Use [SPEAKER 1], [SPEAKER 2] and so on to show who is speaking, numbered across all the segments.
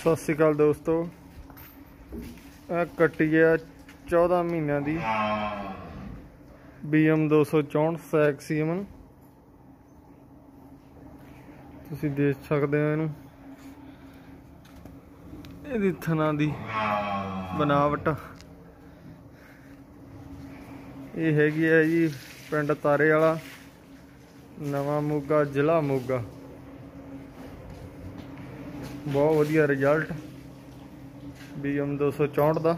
[SPEAKER 1] सत श्री अकाल दोस्तों, कट्टी है 14 महीनों की BM 264 सैक सीमन। तुसी देख सकते हो इनू, इहदी थना दी बनावट। ये हैगी है जी पिंड तारे वाला, नवा मोगा, जिला मोगा। बहुत वधिया रिजल्ट BM 264 का,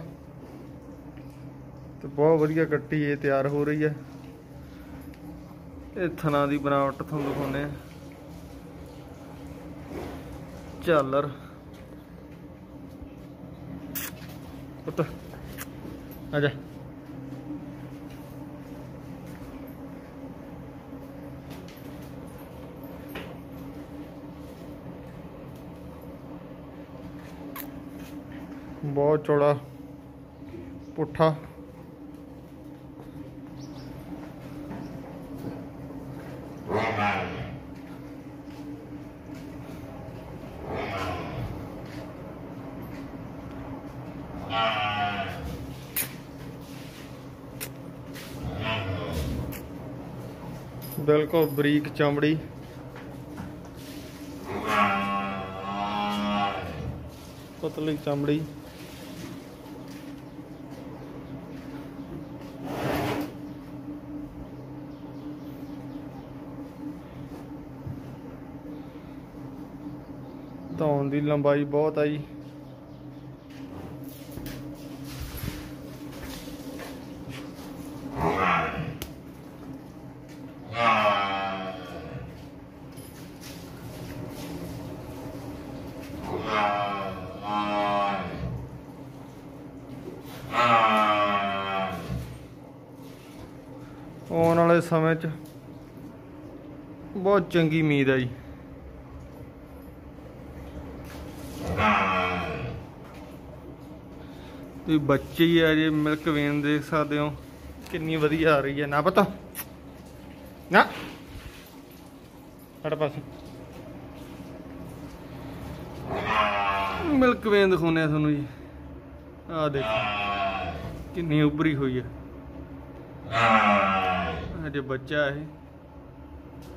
[SPEAKER 1] तो बहुत वधिया कट्टी ये तैयार हो रही है। ये थना दी बनावट तुहानूं दिखाउने आ। झालर पुत्त आजा, बहुत चौड़ा पुट्ठा। बिल्कुल बरीक चमड़ी, पतली चमड़ी। धौन की लंबाई बहुत आई। आने वाले समय च बहुत चंगी उम्मीद है जी। तो बच्चे ही है जी, मिल्क वेन देख सकते हो कितनी वधिया आ रही है। ना पता ना साढ़े पास मिल्क वेन दिखाने थोनू जी। आ देखो कितनी उभरी हुई है, अजे बच्चा है।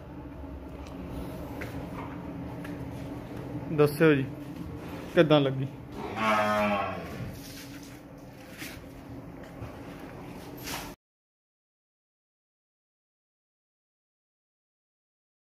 [SPEAKER 1] दस्यो जी किदां लगी।